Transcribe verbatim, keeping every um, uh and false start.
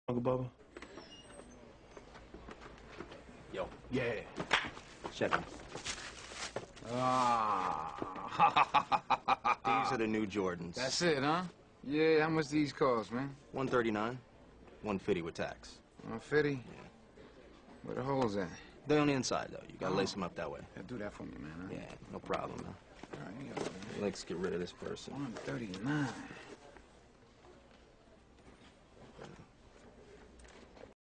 Uncle Bubba? Yo. Yeah. Check them. Ah. These are the new Jordans. That's it, huh? Yeah, how much these cost, man? one thirty-nine, one fifty with tax. one fifty? Yeah. Where the holes at? They're on the inside, though. You gotta Oh. lace them up that way. Yeah, do that for me, man. Huh? Yeah, no problem, man. All right, you got it, man. Let's get rid of this person. one thirty-nine.